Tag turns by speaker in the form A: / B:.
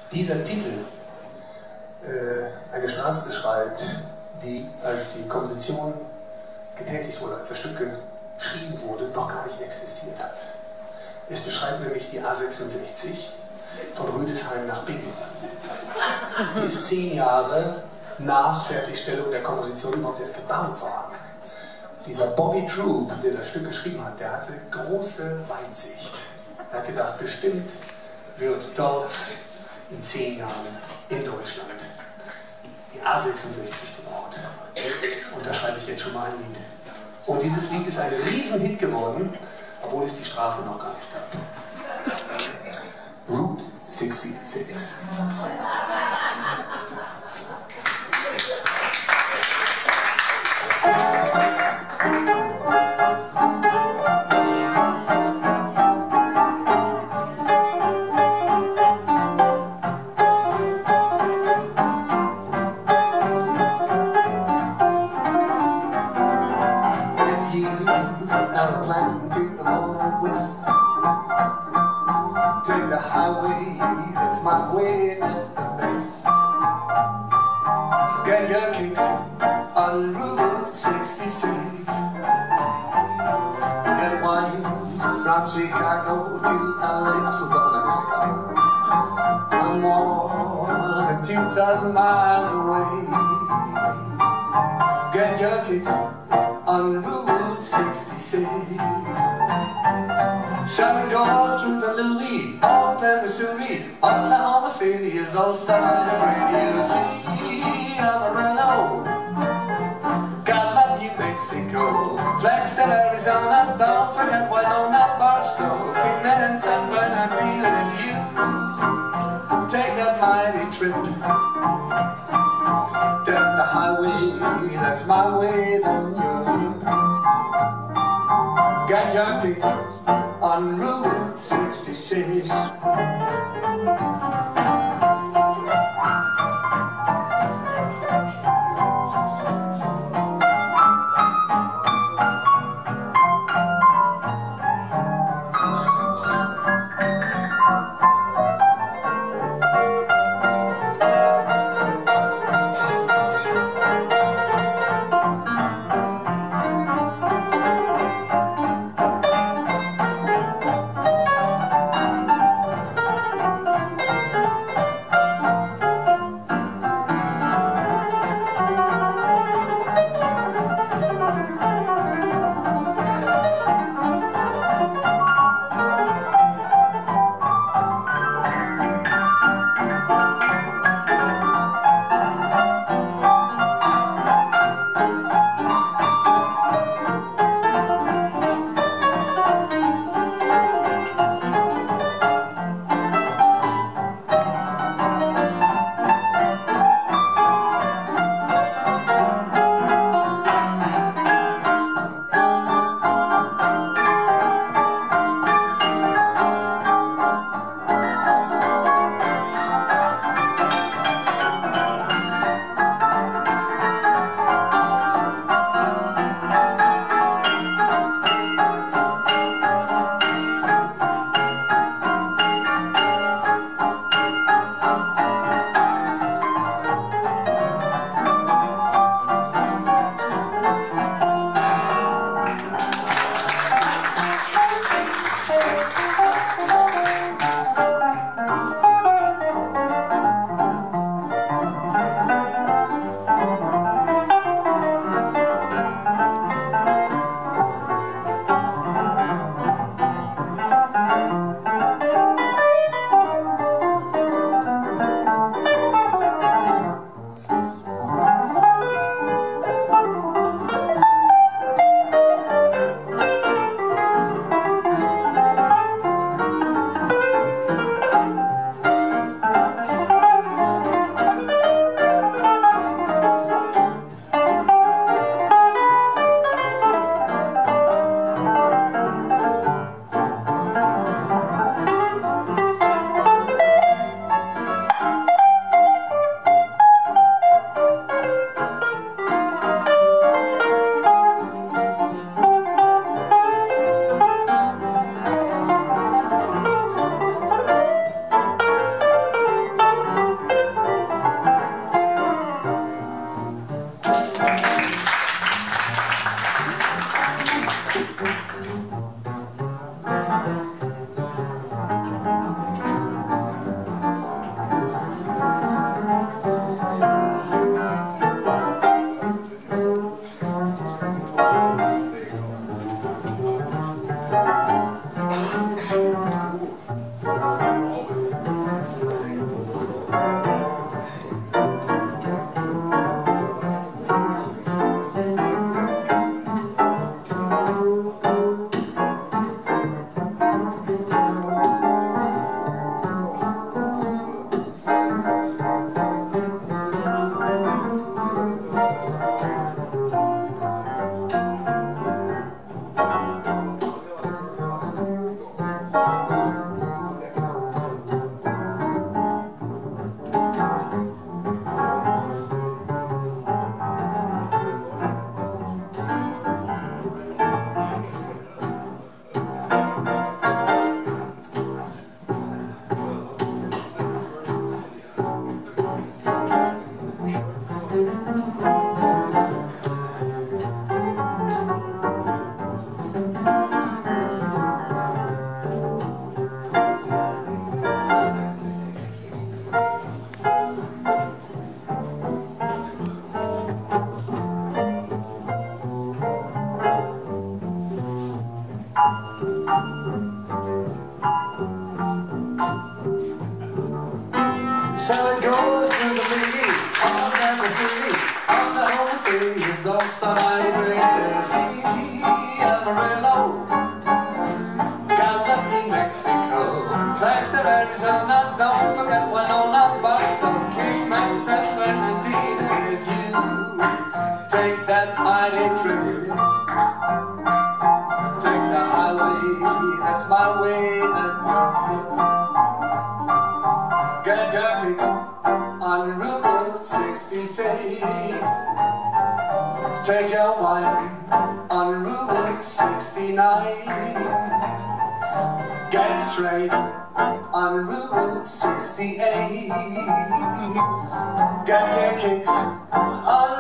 A: dieser Titel eine Straße beschreibt, die, als die Komposition getätigt wurde, als das Stück geschrieben wurde, noch gar nicht existiert hat. Es beschreibt nämlich die A66 von Rüdesheim nach Bingen. Die ist 10 Jahre nach Fertigstellung der Komposition überhaupt erst gebaut worden. Dieser Bobby Troup, der das Stück geschrieben hat, der hatte große Weitsicht. Er hat gedacht, bestimmt wird dort in 10 Jahren in Deutschland die A66 gebaut. Und da schreibe ich jetzt schon mal ein Lied. Und dieses Lied ist ein Riesenhit geworden, obwohl es die Straße noch gar nicht gab. Route 66. Take the highway, that's my way, that's the best. Get your kicks on Route 66. Get wines from Chicago to LA. I still love America. I'm more than 2,000 miles away. Get your kicks on Route 66. Shut doors through the Louis, Oakland, Missouri, Oklahoma City is all somebody pretty. You see, Amarillo, got New Mexico, Flagstaff, Arizona, don't forget Winona, Barstow, Kingman and San Bernardino. If you take that mighty trip, take the highway, that's my way, then you'll get your kicks on Route 66.
B: So it goes to the biggie, on the city, on the whole city is also mighty great. See, Amarillo, Gallup, New Mexico, Flagstaff, Arizona, don't forget Winona, Barstow, Kingman, San Bernardino. If you take that mighty trip, take the highway, that's my way, then you're get your kicks on Route 66. Take your wine on Route 69. Get straight on Route 68. Get your kicks on